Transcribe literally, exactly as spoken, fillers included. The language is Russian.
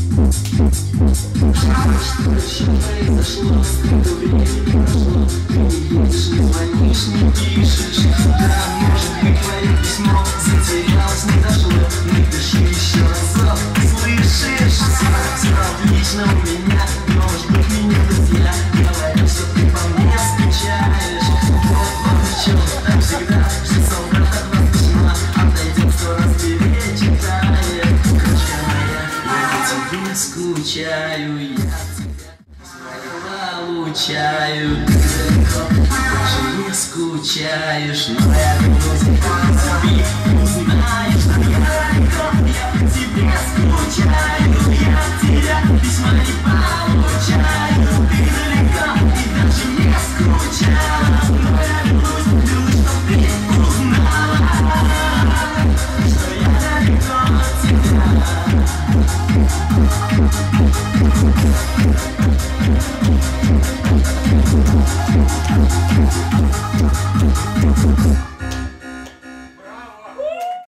Что еще произошло? Сколько времени прошло? Ты не едешь, не звонишь, не пишешь. Да, может быть, твое письмо затерялось, не дошло. Напиши еще разок, слышишь? Все отлично у меня, может быть, мы не друзья. Говорю, что ты по мне скучаешь. Вот, вот в чем, так всегда, что солдат от вас письма отойдет сто раз перечитает. Кружка моя, я по тебе скучаю, я получаю, ты далеко, даже не скучаешь, но я вернусь к тебе, узнаешь, что я далеко, я по тебе скучаю, я от тебя письма не получаю, ты далеко и даже не скучала, но я вернусь, вернусь, чтоб ты узнала, что я далеко от тебя.